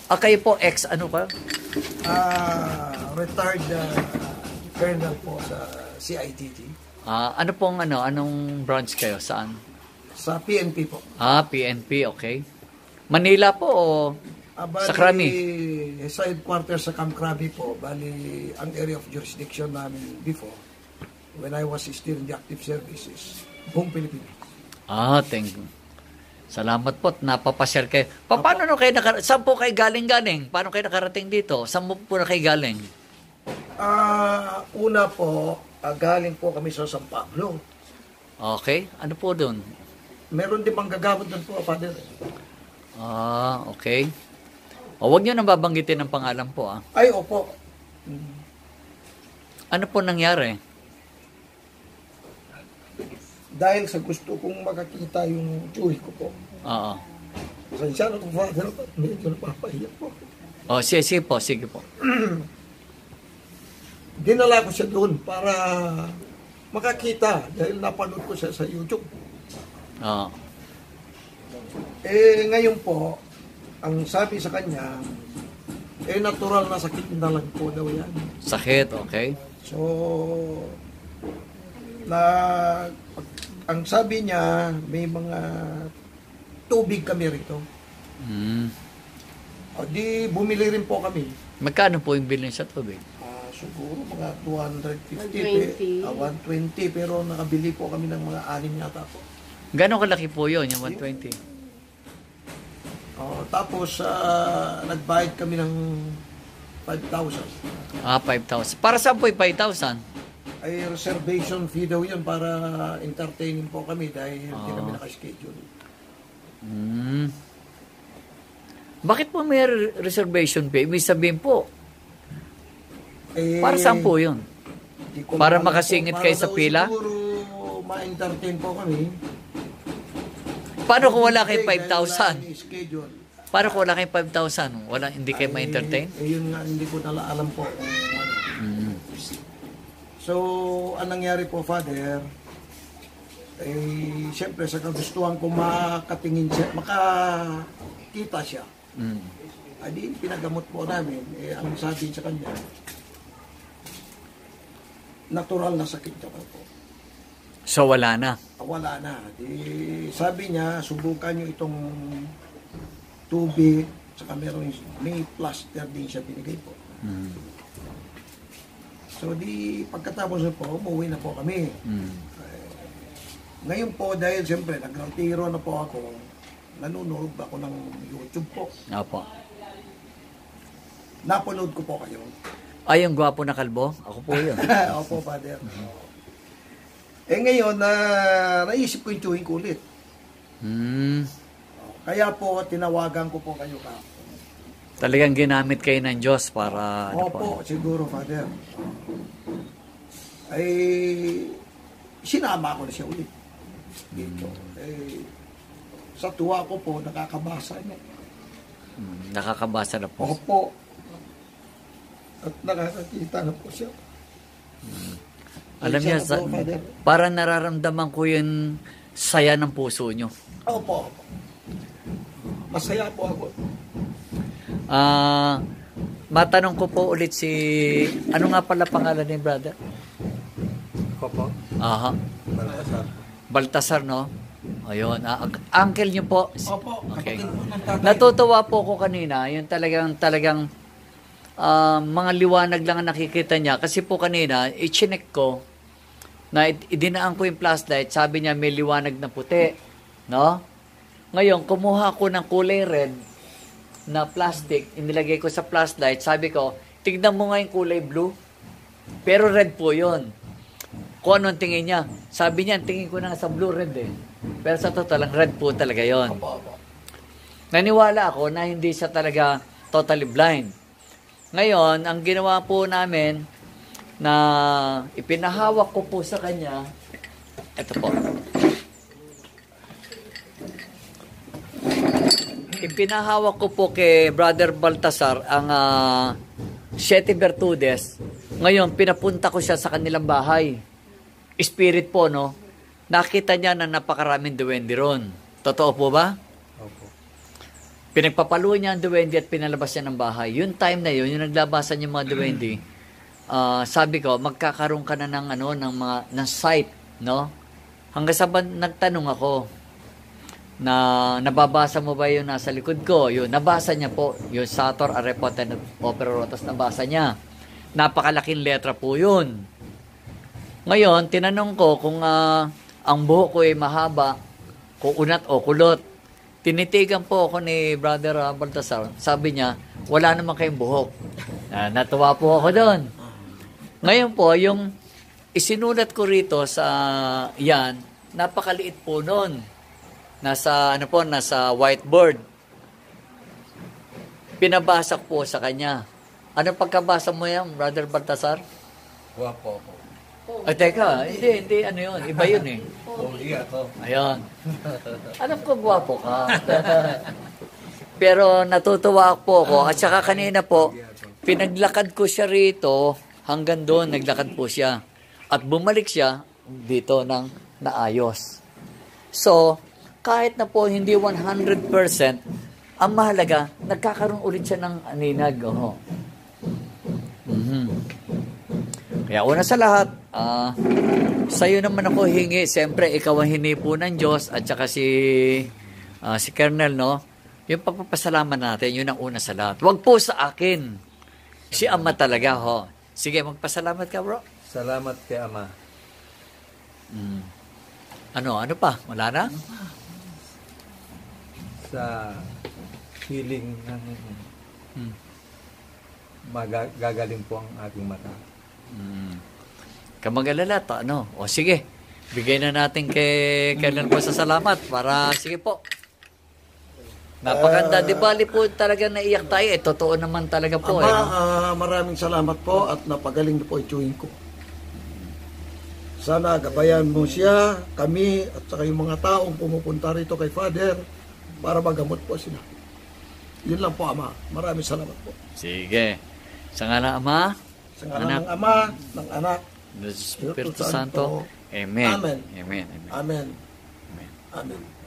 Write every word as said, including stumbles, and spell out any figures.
Ah, kayo po, ex, ano ka? Ah, retired uh, colonel po sa C I T T. Ah, ano pong, ano, anong branch kayo? Saan? Sa P N P po. Ah, P N P, okay. Manila po o Ah, bali, sa Krami? sa headquarters sa Camp Krabi po, bali, ang area of jurisdiction namin before, when I was still in the active services, buong Pilipinas. Ah, thank you. Salamat po, napapasyal kayo. Pa, paano no kayo nakarating? Saan po kayo galing-galing? Paano kayo nakarating dito? Saan po na kayo galing? Ah, una po, ah, galing po kami sa San Pablo. Okay, ano po doon? Meron din manggagawad doon po, Father. Ah, okay. O, huwag nyo nang babanggitin ng pangalan po, ah. Ay, opo. Ano po nangyari? Dahil sa gusto kong makakita yung tsuhi ko po. Oo. Pasensya na po, Father. Medyo napapahiyak po. O, sige, sige po, sige po. Dinala ko siya doon para makakita dahil napanood ko siya sa YouTube. Oo. Eh, ngayon po, ang sabi sa kanya, eh, natural na sakit na lang po daw yan. Sakit, okay. So, na, ang sabi niya, may mga tubig kami rito. Mm. O di, bumili rin po kami. Magkano po yung bilhin sa tubig? Ah, siguro mga two hundred fifty, one twenty. pe- ah, one twenty, pero nakabili po kami ng mga anim yata po. Gano'ng kalaki po yun, yung one twenty? Oh, tapos, ah, nagbayad kami ng five thousand. Ah, five thousand. Para saan po yung five thousand? Ay, reservation fee daw yun para entertaining po kami dahil hindi Ah. kami nakaschedule. Hmm. Bakit po may re- reservation fee? Ibig sabihin po, Eh, para saan po yun? di ko Para alam makasingit po, kayo para sa daw pila? Siguro ma-entertain po kami. Paano kung wala kayong Dahil five thousand? wala kami schedule. Paano kung wala kayong five thousand? Wala, hindi kayo Ay, ma-entertain? Eh, yun nga, hindi ko nala alam po kung ano. Mm. So, ang nangyari po, Father, eh, siyempre, sa kagustuhan ko makatingin siya, makakita siya. Mm. Adi, pinagamot po namin. Eh, ang sabi sa kanya, natural na sakit siya po. So, wala na. Wala na. Di, sabi niya, subukan niyo itong tubig, saka meron, may plaster din siya binigay po. Mm. So, di, pagkatapos na po, umuwi na po kami. Mm. Ngayon po, dahil siyempre, nag-retiro na po ako, nanonood ako ng YouTube po. Opo. Napanood ko po kayo. Ay, yung gwapo na kalbo? Ako po yun. Opo, Father. Eh ngayon, na naisip ko yung chewing ko ulit. Hmm. Kaya po, tinawagan ko po kayo ka. Talagang ginamit kayo ng Diyos para... ano Opo, siguro, Father. Ay, sinama ko na siya ulit. Dito. Eh, sa tuwa ko po, nakakabasa niya. Hmm, nakakabasa na po. Opo. At nakakakita na po siya. Alam Siya niya, na sa, po, Father. parang nararamdaman ko yung saya ng puso nyo. Opo, opo. Masaya po ako. Ah, matanong ko po ulit si... Ano nga pala pangalan ni brother? Opo. Aha. Baltasar. Baltasar, no? Ayun. Ah, ang- uncle niyo po. Opo, Okay. kapatid po ng tatay. Natutuwa po ko kanina, yung talagang, talagang ah, mga liwanag lang ang nakikita niya. Kasi po kanina, i-chinek ko, na i- idinaan ko yung flashlight, sabi niya may liwanag na puti. No? Ngayon, kumuha ko ng kulay red na plastic, inilagay ko sa flashlight, sabi ko, tignan mo nga yung kulay blue. Pero red po yun. Kung anong tingin niya. Sabi niya, tingin ko na sa blue red eh. Pero sa totoo lang, red po talaga yon. Opo, opo. Naniwala ako na hindi siya talaga totally blind. Ngayon, ang ginawa po namin na ipinahawak ko po sa kanya, ito po. Ipinahawak ko po kay Brother Baltasar ang uh, Siete Virtudes. Ngayon, pinapunta ko siya sa kanilang bahay. Spirit po, no? Nakita niya na napakaraming duwende ron. Totoo po ba? Opo. pinagpapalo niya ang duwende at pinalabas niya ng bahay. Yung time na yun, yung naglabasan yung mga duwende, ah, sabi ko, magkakaroon ka na ng, ano, ng, mga, ng sight, no? Hanggang sa ba, nagtanong ako, na nababasa mo ba yung nasa likod ko? Yun, nabasa niya po. Yung Sator, Arepote, Opera Rotas, nabasa niya. Napakalaking letra po yun. Ngayon, tinanong ko kung uh, ang buhok ko ay mahaba, kung unat o kulot. Tinitigan po ako ni Brother uh, Baltasar. Sabi niya, wala naman kayong buhok. Uh, natuwa po ako doon. Ngayon po, yung isinulat ko rito sa yan, napakaliit po noon. Nasa, ano po, nasa whiteboard. Pinabasa ko po sa kanya. Ano pagkabasa mo yan, Brother Baltasar? Guwapo ako. Ay, teka, hindi, hindi, ano yun, iba yun eh. Pogi ako. Ayun. Alam ko, gwapo ka. Pero natutuwa po ako. At saka kanina po, pinaglakad ko siya rito, hanggang doon, naglakad po siya. At bumalik siya dito ng naayos. So, kahit na po hindi one hundred percent, ang mahalaga, nagkakaroon ulit siya ng aninag. Oh. Mm-hmm. Kaya una sa lahat, uh, sa'yo naman ako hingi. Siyempre, ikaw ang hingi po ng Diyos at saka si, uh, si Colonel, no? Yung pagpapasalamat natin, yun ang una sa lahat. Huwag po sa akin. Si Ama talaga, ho. Sige, magpasalamat ka, bro. Salamat kay Ama. Mm. Ano, ano pa? Wala na? Sa healing ng Hmm. magagaling po ang ating mata. Hmm. Kamagalala to, ano? O sige, bigay na natin kay Colonel po sa salamat para, sige po. Napakanda, di bali po talaga naiyak tayo. Eh, totoo naman talaga po. Ama, Eh. ah, maraming salamat po at napagaling niyo po ituwing ko. Sana gabayan mo siya, kami, at saka yung mga taong pumupunta rito kay Father para magamot po sila. Yun lang po, Ama. Maraming salamat po. Sige. Sa ngala Ama, Sa ngalan ng Ama, ng Anak, ng Espiritu Espiritu Santo. Santo. Amen. Amen. Amen. Amen. Amen. Amen. Amen.